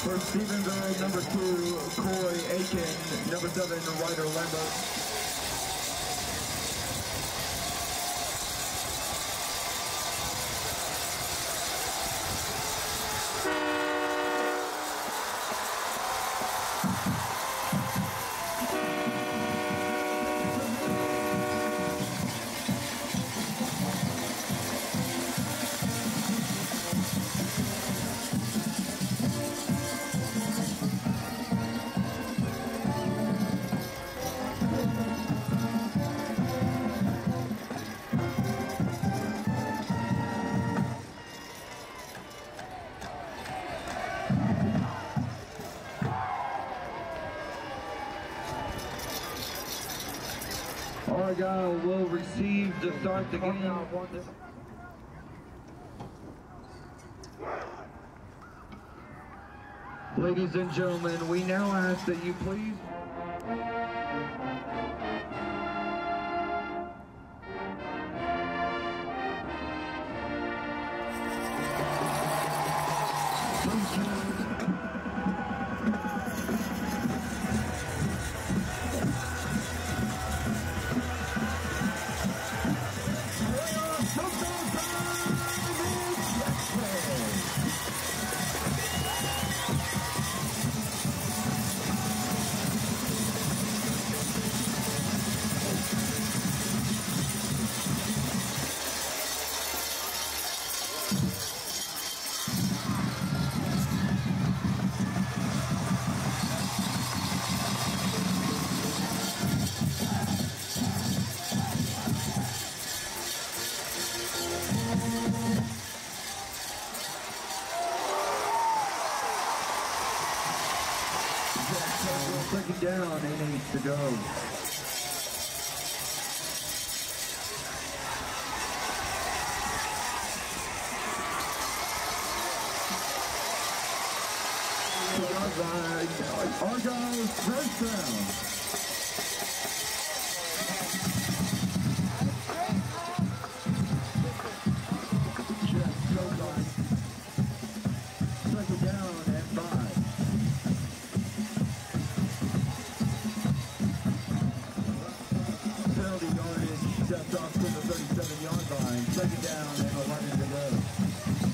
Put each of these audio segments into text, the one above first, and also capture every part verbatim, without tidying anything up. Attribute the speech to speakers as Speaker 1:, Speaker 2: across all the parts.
Speaker 1: For Stephenville, number two, Coy Aiken, number seven, Ryder Lambert. Argyle will receive to start the game. Ladies and gentlemen, we now ask that you please second down and eight to go. Argyle first down. Jeff Kogan. Second down and five. Penalty yardage, stepped off to the thirty-seven yard line. Second down and eleven to go.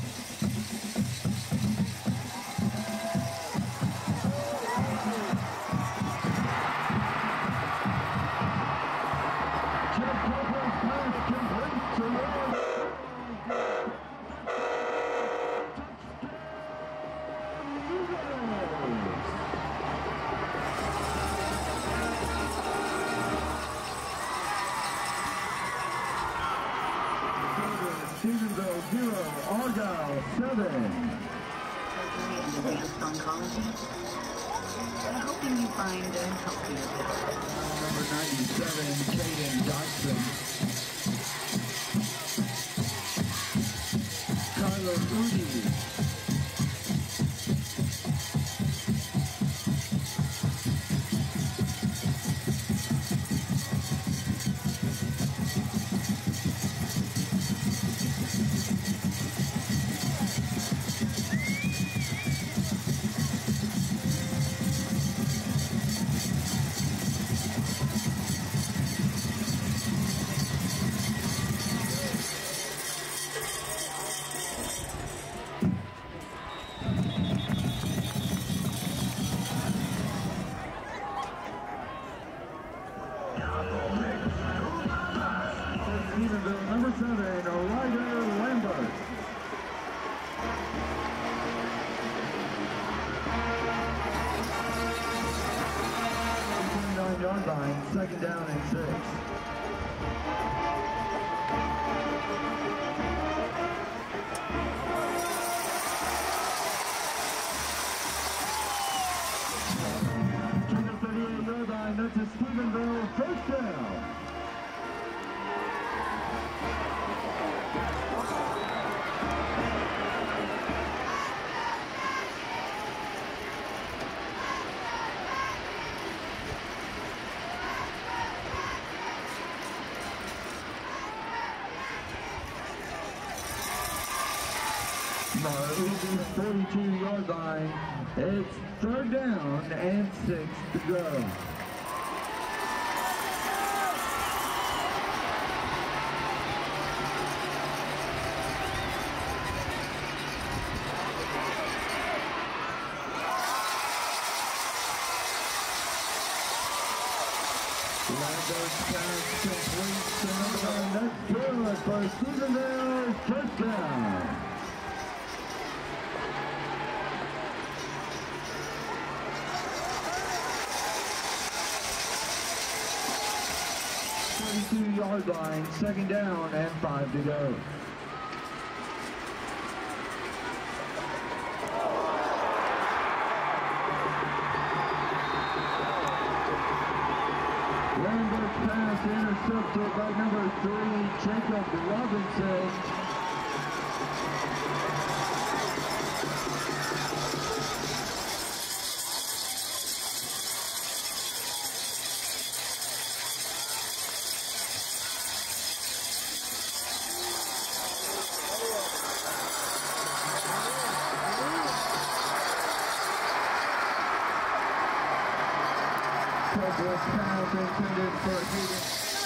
Speaker 1: Stephenville zero, Argyle seven.
Speaker 2: Advanced oncology. I'm hoping you find a healthier path.
Speaker 1: Number ninety-seven, Caden Dodson. Kyler Udi. Stephenville, number seven, Ryder Lambert. twenty-nine yard line, second down and six. thirty-eight yard line, that's a Stephenville first down. our Uzi's forty-two yard line. It's third down and six to go. Lando's pass complete to number nine. That's good for Stephenville. First down. thirty-two yard line, second down and five to go. Lambert's pass intercepted by number three, Jacob Robinson. Cobras pass intended for Hayden.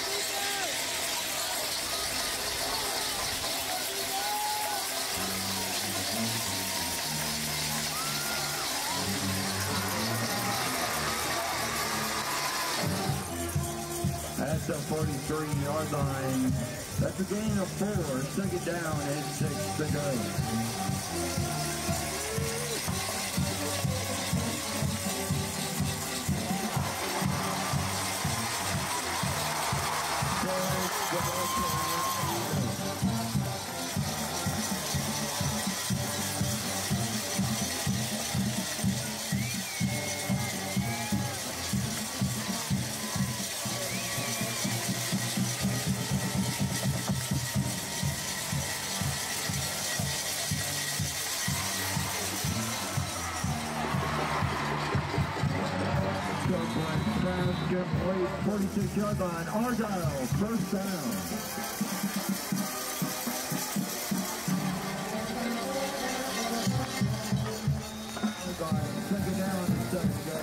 Speaker 1: At the forty-three yard line, that's a gain of four, second down and six to go. Complete, forty-six yard line, Argyle, first down. Argyle, second down and seven to go.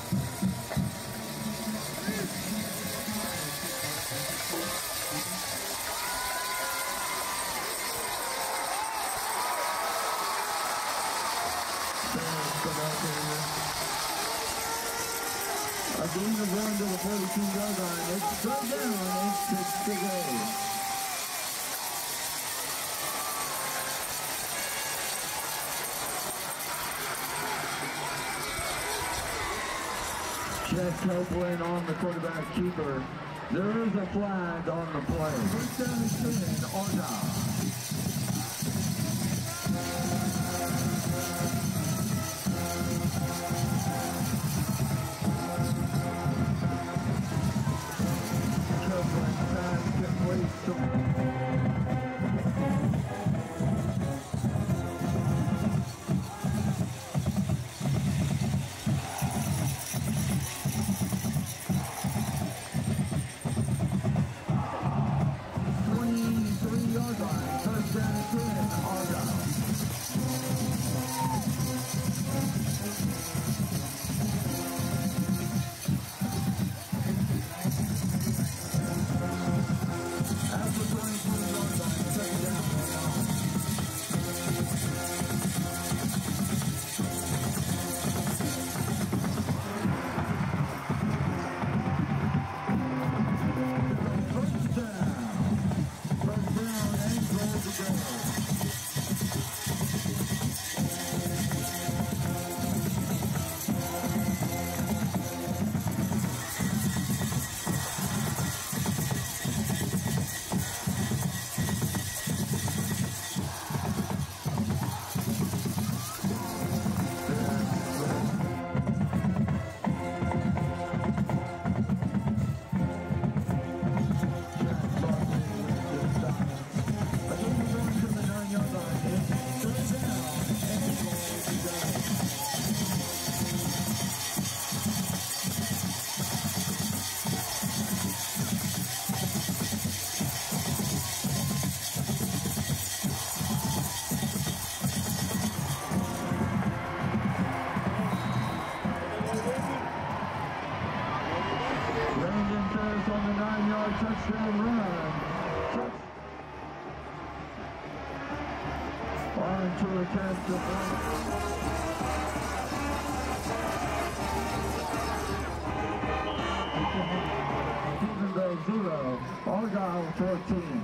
Speaker 1: A gain of one to the forty-two yard line. It's third down and six to go. Jeff Copeland on the quarterback keeper. There is a flag on the play. First down and ten, Argyle. twenty-three yard line. test the Stephenville zero, Argyle fourteen.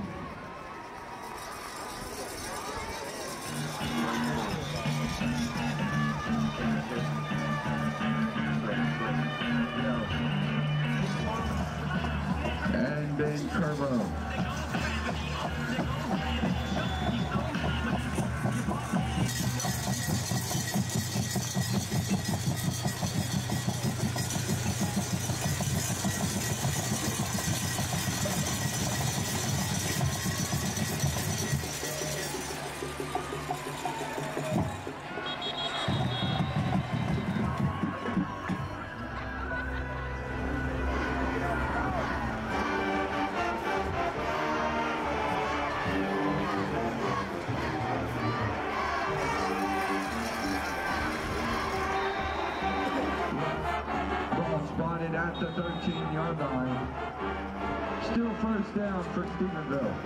Speaker 1: And Ben Kerbo. Spotted at the thirteen yard line. Still first down for Stephenville.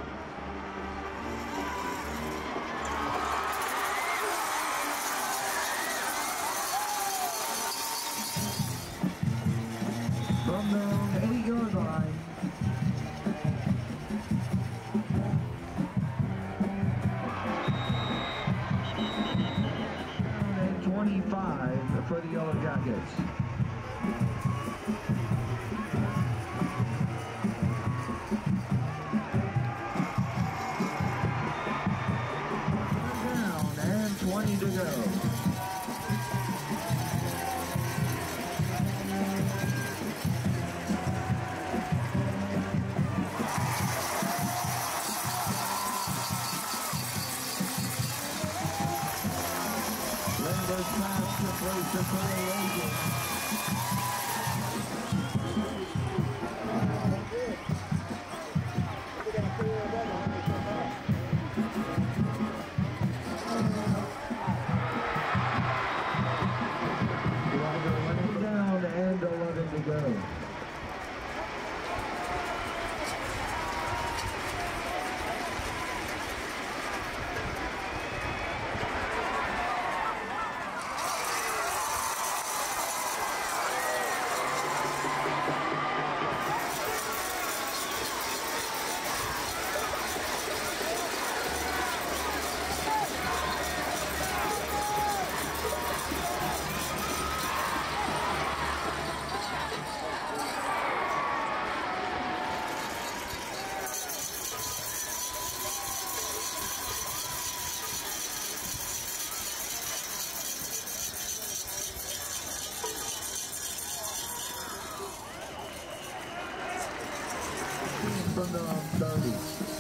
Speaker 1: From their own eight yard line. And twenty-five for the Yellow Jackets. twenty to go. Lindbergh pass to place to Corey Logan. And eleven to go. From the thirty.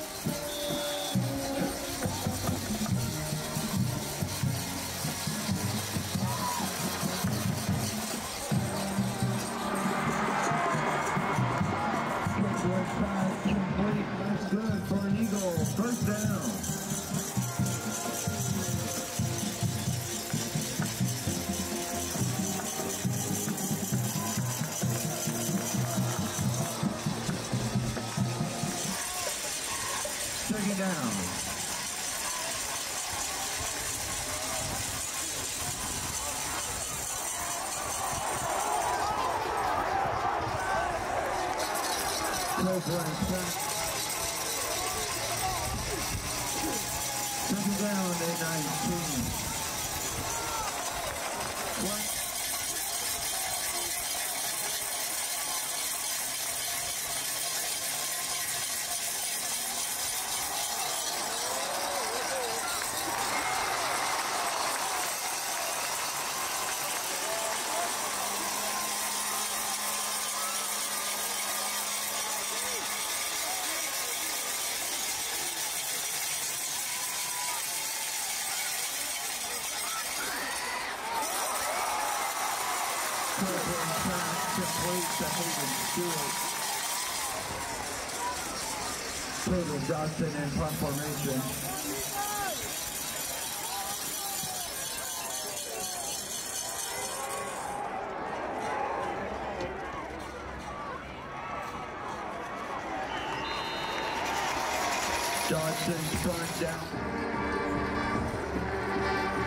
Speaker 1: Complete. That's good for an Eagle. First down. Second down. Copeland sack. Second down at nineteen. One. Complete to Hayden Stewart. Taylor Johnson in punt formation. Johnson's front down.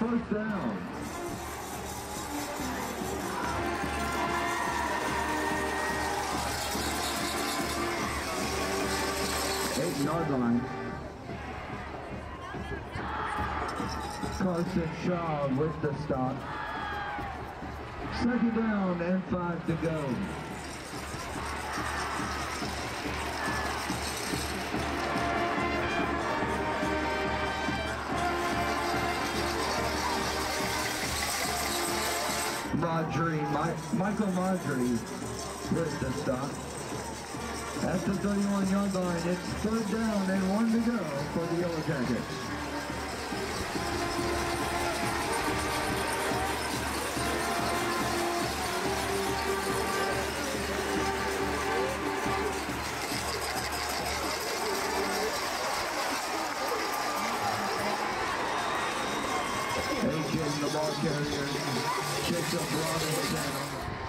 Speaker 1: first down. Eight-yard line. Carson Shaw with the stop. Second down and five to go. Maudry, My, Michael Maudry with the stop. At the thirty-one-yard line, it's third down and one to go for the Yellow Jackets. Aiken, the ball carrier, kicks up Robinson.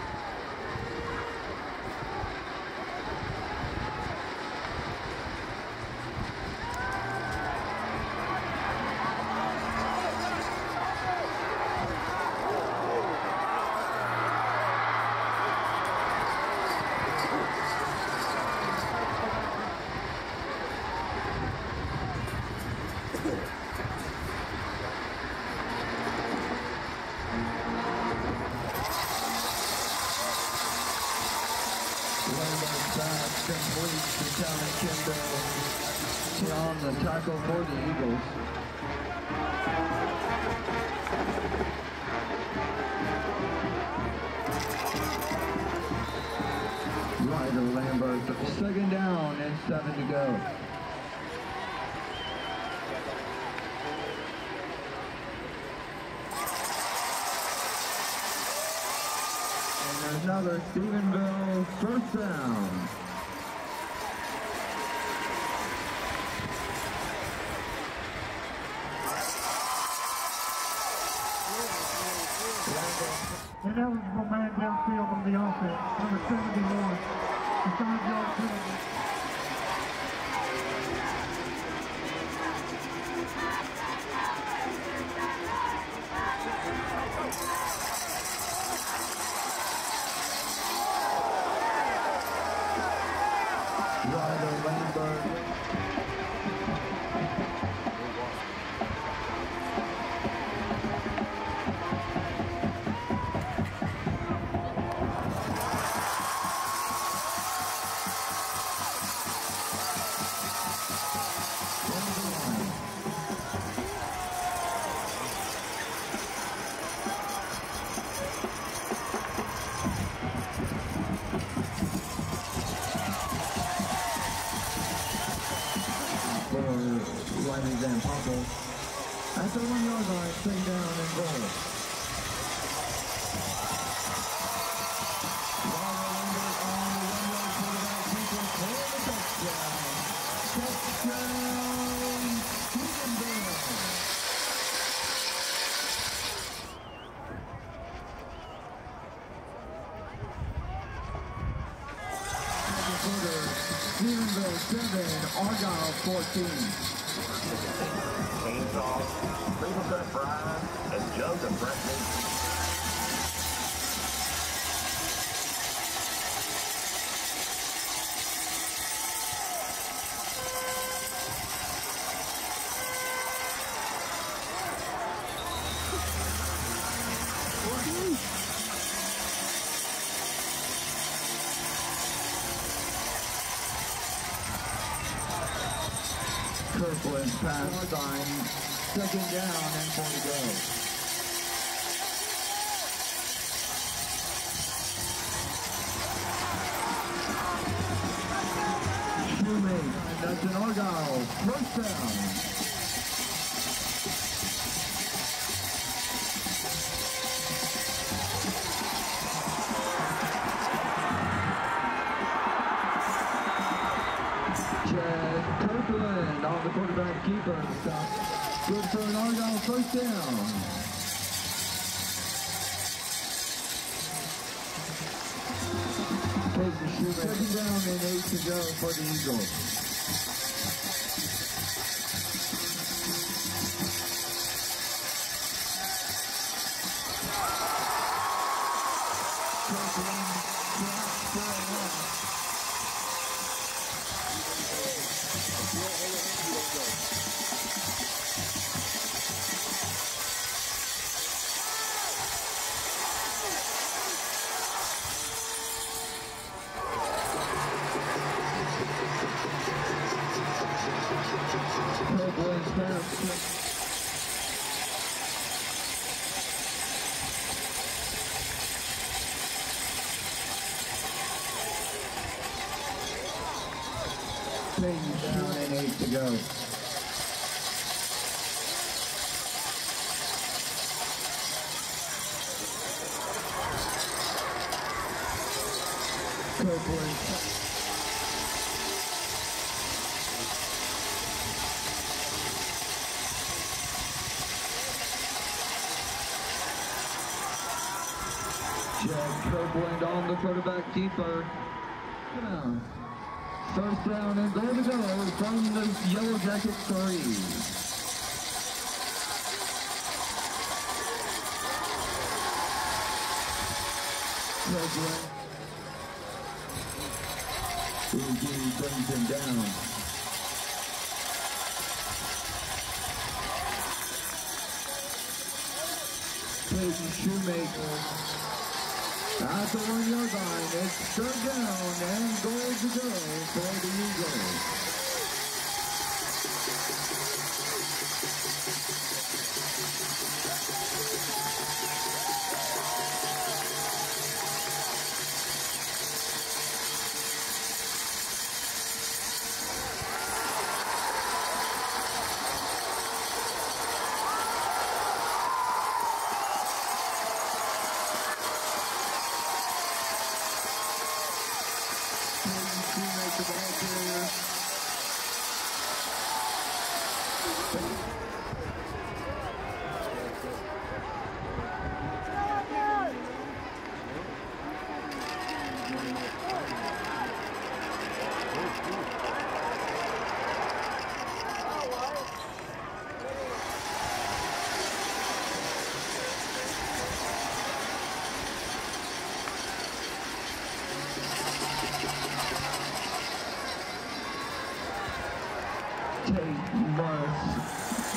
Speaker 1: On the tackle for the Eagles. Ryder Lambert, second down and seven to go. And there's another Stephenville first down.
Speaker 3: An eligible man downfield on the offense, number seventy-one, the five-yard penalty.
Speaker 1: Ryder Lambert. Riley Van Poppel at the one-yard line, second down and goal. Ryder Lambert on the one-yard quarterback keeper for the touchdown. Touchdown, Stephenville. Stephenville seven, Argyle fourteen.
Speaker 4: Chainsaw, Rivercut Brian, and Joseph Bradley.
Speaker 1: Kirkland pass sign, second down and four to go. Shoemake, that's an Argyle, first down. Chad Kirkland on the quarterback keeper. Stop. Good for an Argyle first down. Casey Shoemaker. Second down and eight to go for the Eagles. Peyton down and eight to go. Copeland. Jack Copeland on the quarterback keeper. Yeah. First down and goal to go from the Yellow Jacket three. Copeland. Eugene brings him down. Peyton Shoemaker. At the one-yard line, it's third down and goal to go for the Eagles. Tate Morris.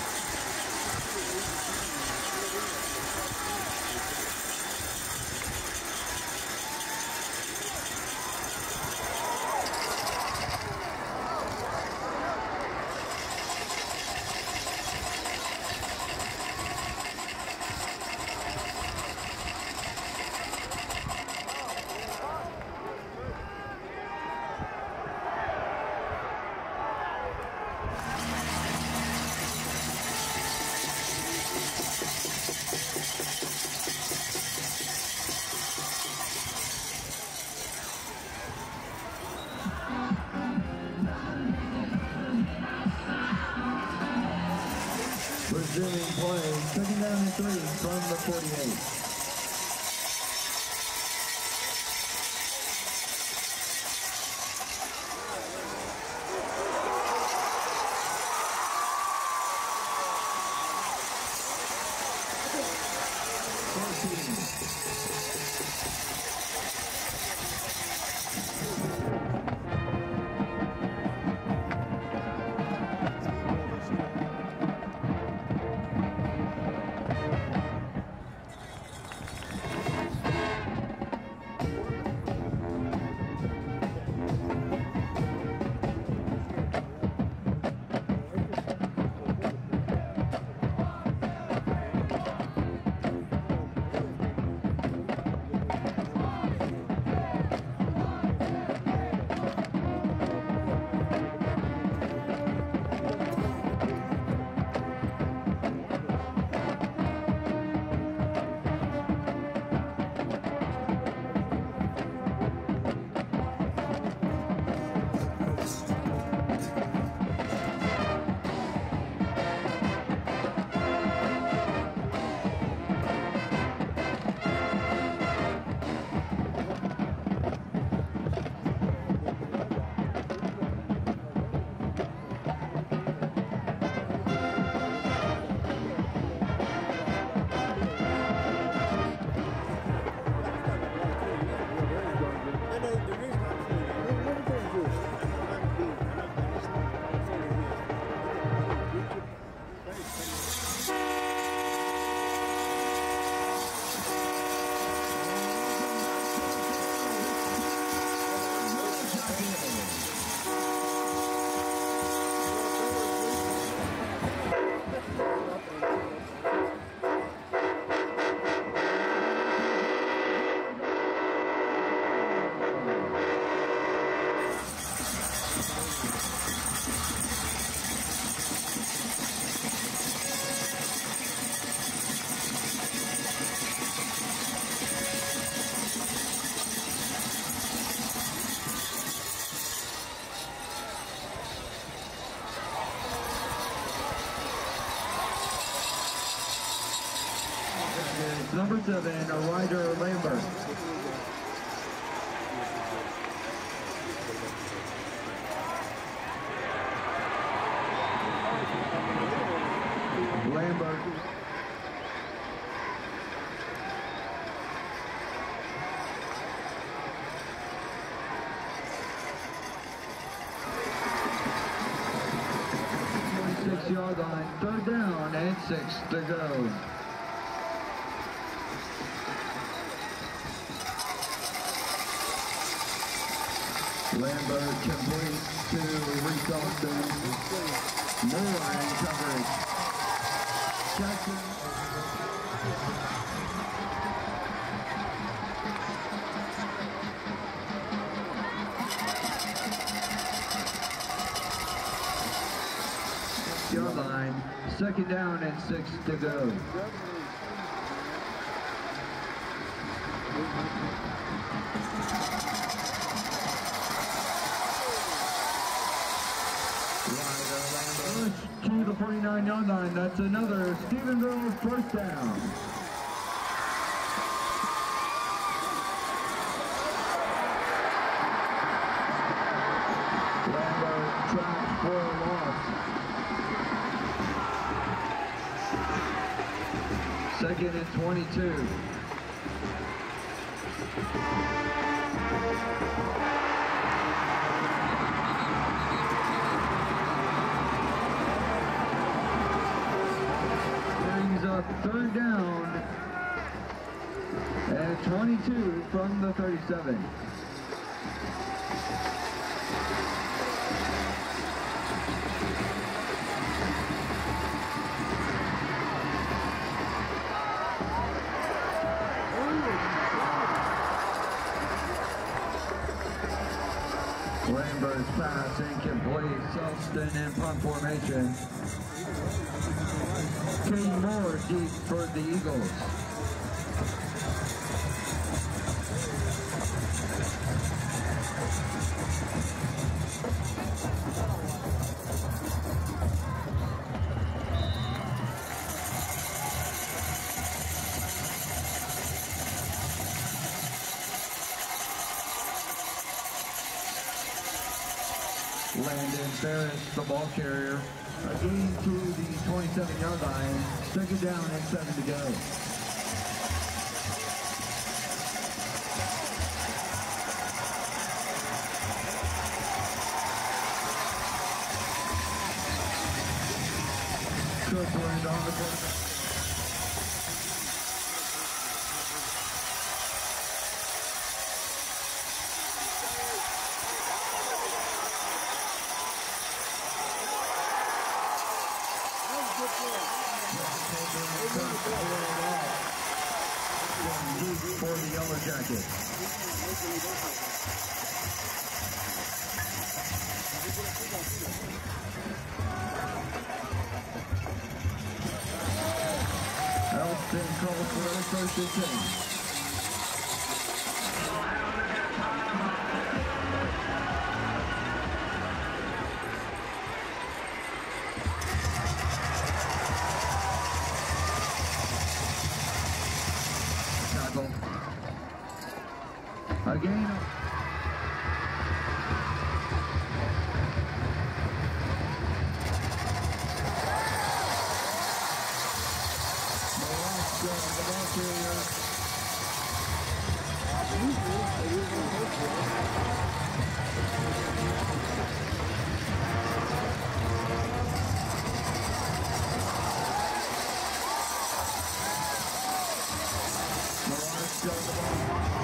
Speaker 1: Resuming play, second down and three from the forty-eight. twenty-seven, Ryder Lambert. Lambert. twenty-six yard line, third down and six to go. Lambert complete to Reese Austin. Moore in coverage. Jackson. Yard line, second down and six to go. To the forty-nine yard line, that's another Stephenville first down. Lambert trapped for a loss. Second and twenty-two. Third down and twenty-two from the thirty-seven. Lambert's pass incomplete. Selston in punt formation. Kane Moore deep for the Eagles. Landon Ferris, the ball carrier. Again to the twenty-seven yard line, second down and seven to go. Copeland on the quarterback. For the Yellow Jackets. Elston calls for a first and ten. Again. Nebraska, the ball carrier. Nebraska, the ball.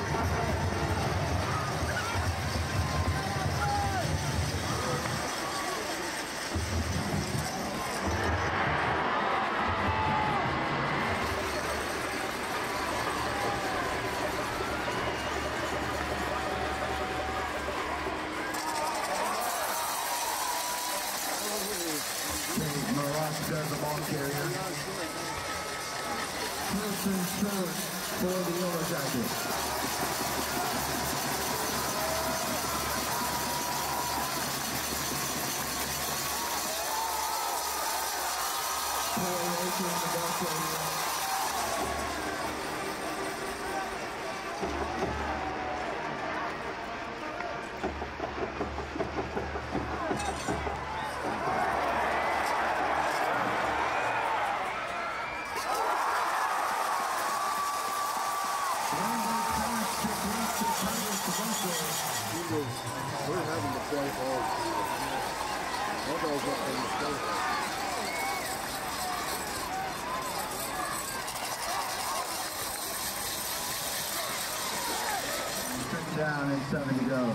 Speaker 1: Nebraska, the ball carrier. Wilson short for the Yellow Jackets. Troy Aiken, the ball carrier.
Speaker 5: We're having to play hard. Bulldogs up in the state.
Speaker 1: Second down and seven to go.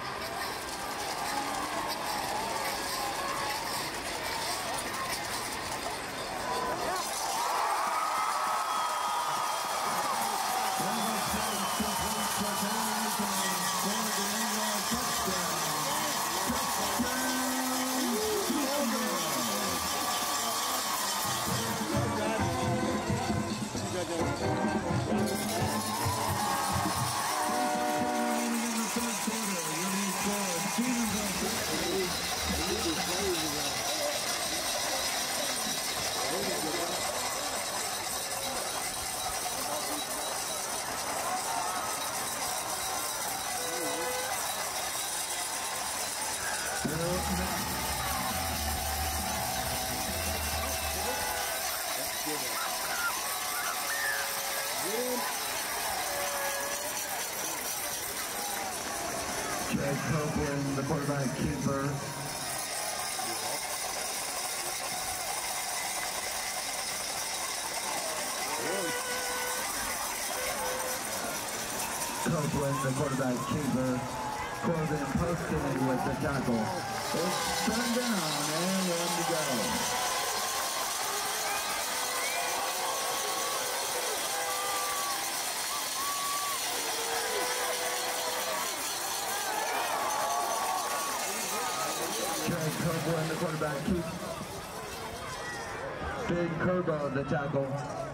Speaker 1: Chad Copeland, the quarterback keeper. Copeland, the quarterback keeper. Corbin Poston with the tackle. It's turned down and one to go. Copeland, the quarterback, keeps Big Kerbo, the tackle.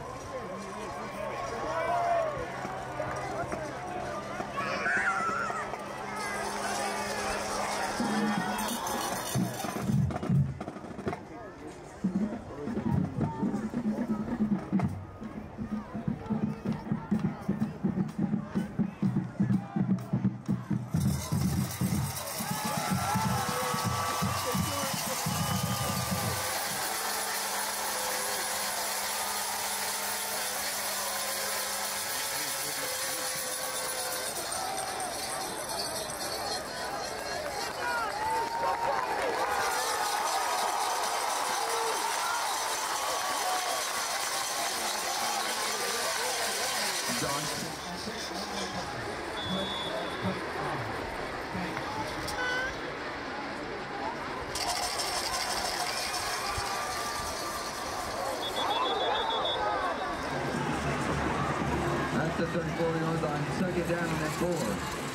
Speaker 1: At the thirty-four yard line, second down and four.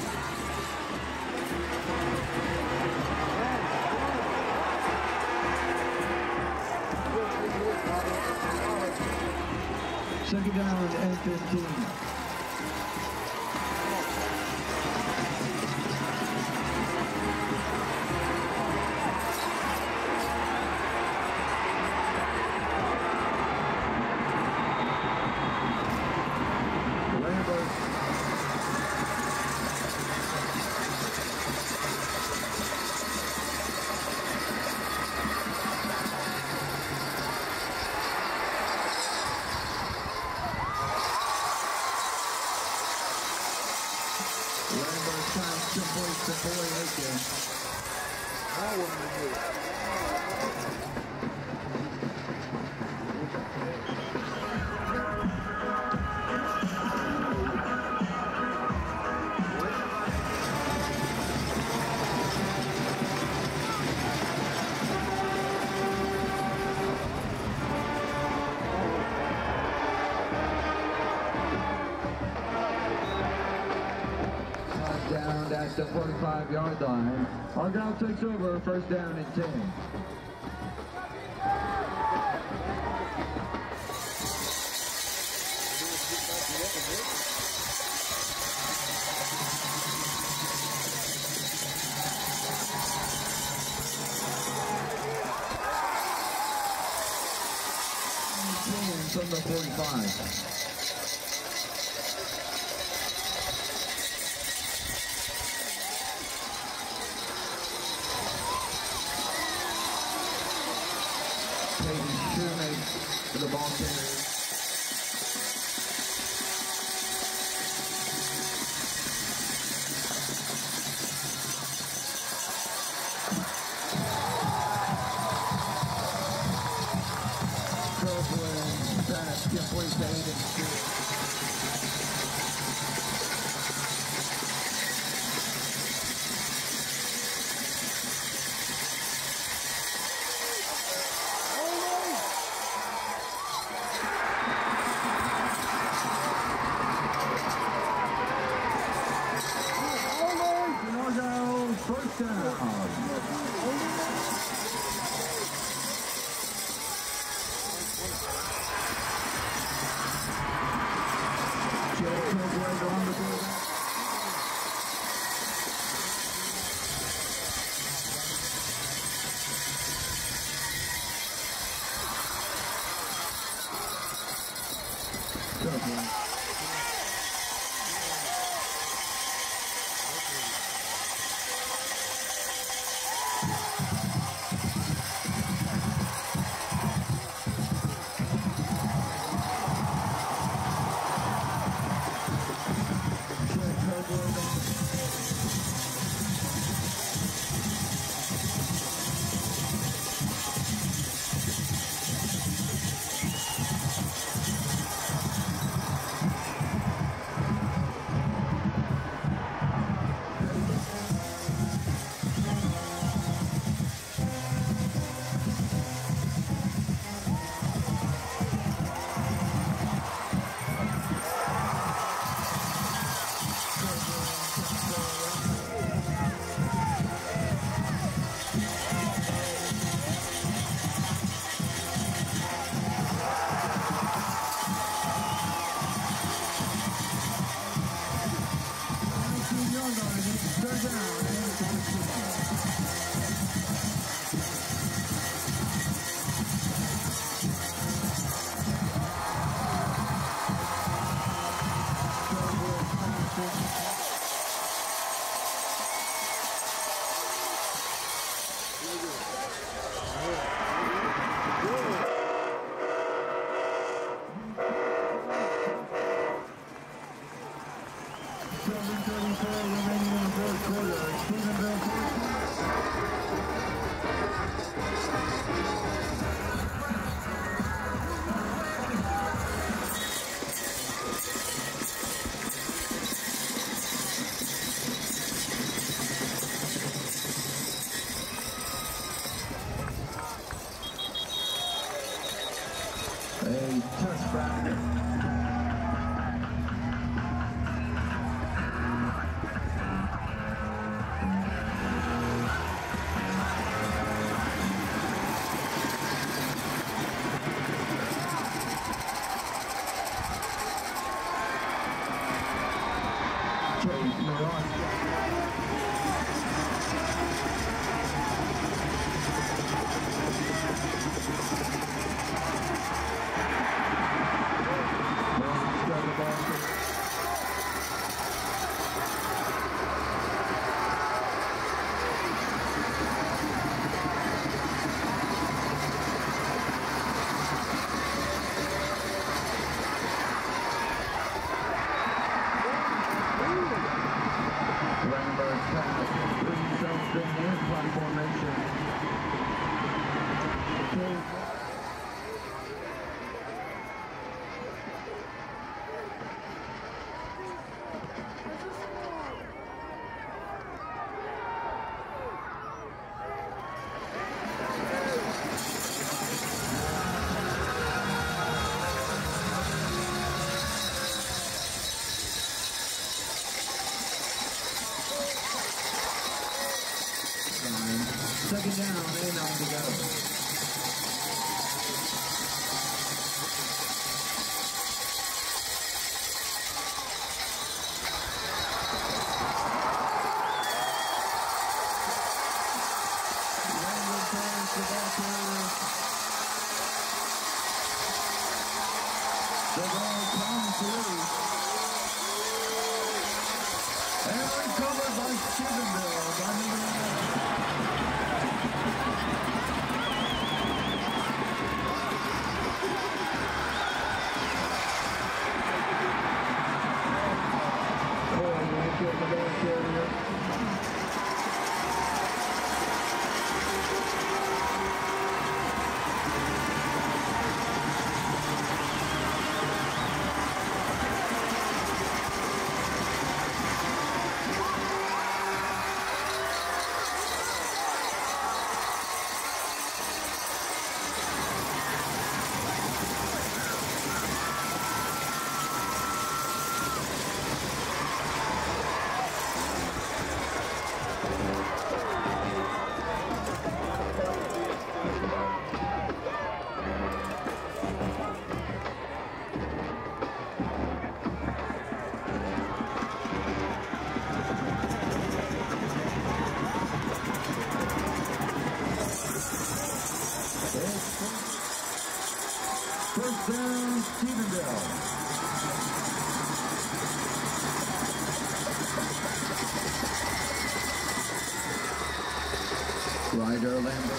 Speaker 1: Second down and fifteen. Down at the forty-five yard line. Argyle takes over, first down and ten. From the forty-five. third down and seven thirty-four remaining in the fourth quarter. Stephenville a touchback. Second down and nine to go. The ball comes through. And recovered by Stephenville. By number nine. First down, Stephenville. Ryder Lambert.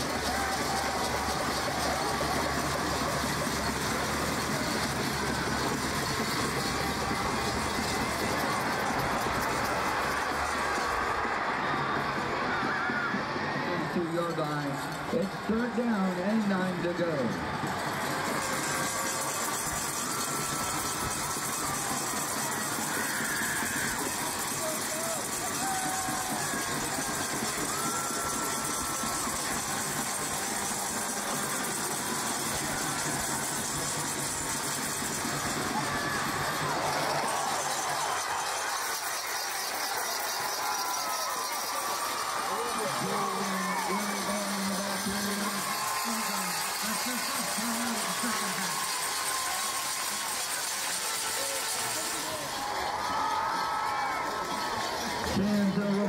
Speaker 1: Two-yard line. It's third down and nine to go. That's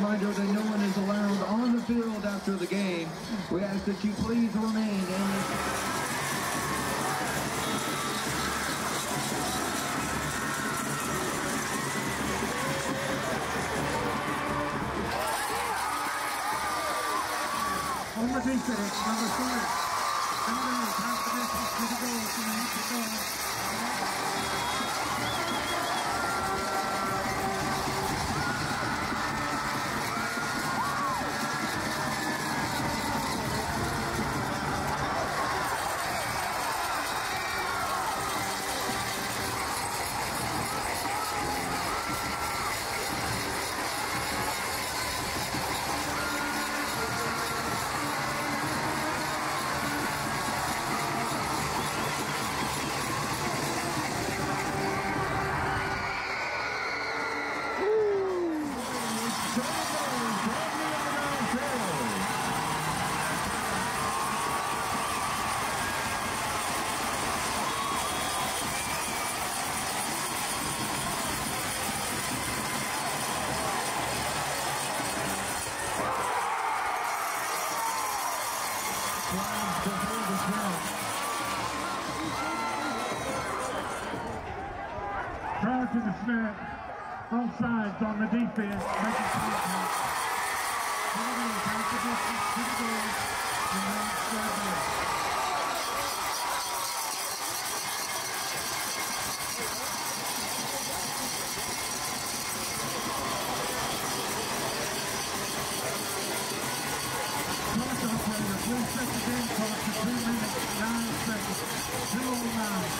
Speaker 1: reminder that no one is allowed on the field after the game. We ask that you please remain in the...
Speaker 3: On the defense, number three. Number eight, half the distance to the goal, to the hit the goal. Prior to the snap, both sides on the defense, making contact. Bulldogs half the distance to the goal, and then square back. Clock operator, please set the game clock to two minutes, nine seconds, two oh nine.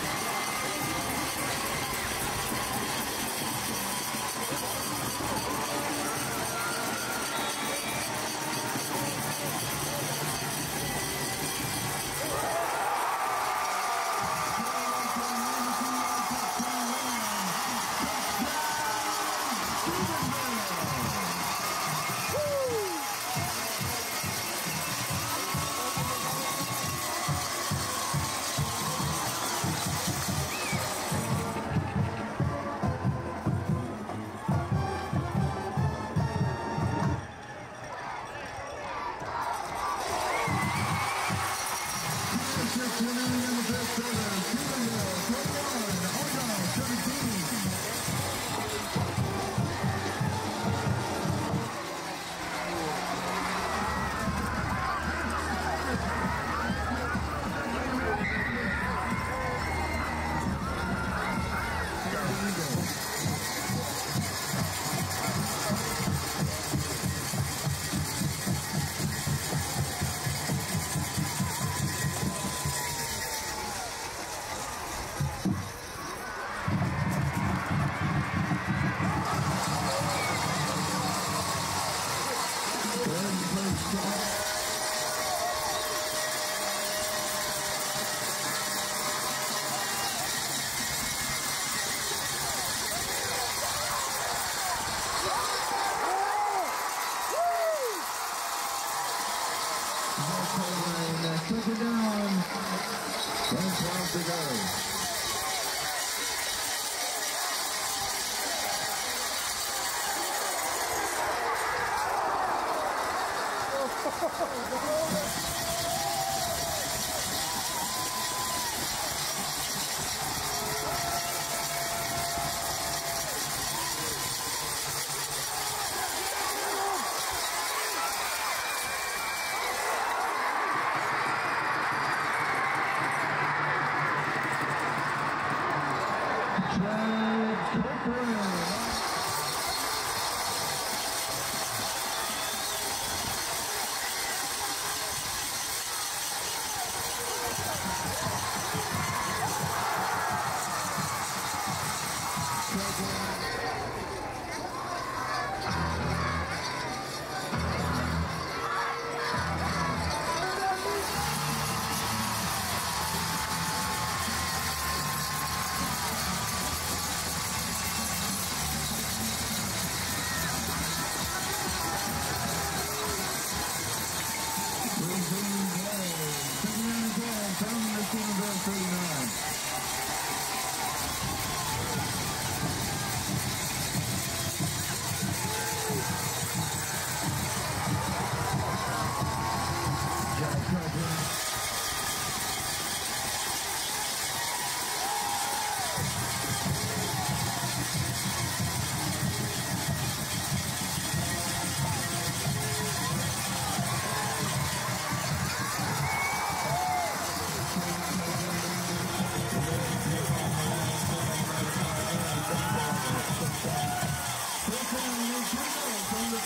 Speaker 3: Second down, one twelve to go.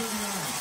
Speaker 1: thirty-nine.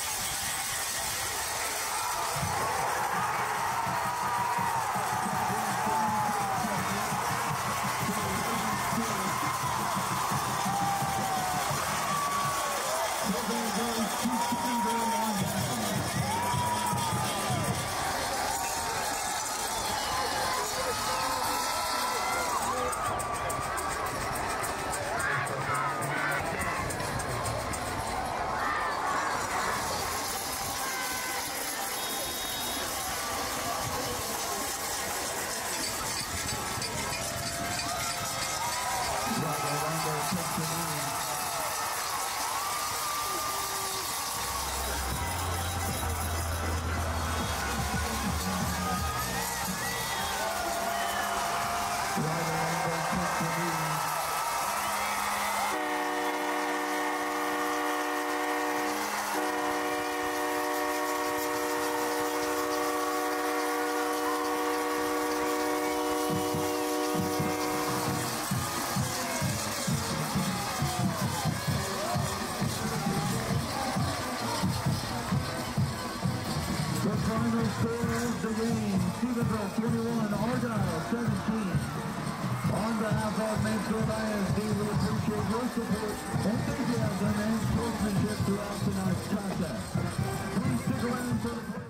Speaker 1: The final score of the game, Stephenville twenty-one, Argyle seventeen. On behalf of Mansfield I S D, we appreciate your support, enthusiasm, and sportsmanship throughout tonight's contest. Please stick around for the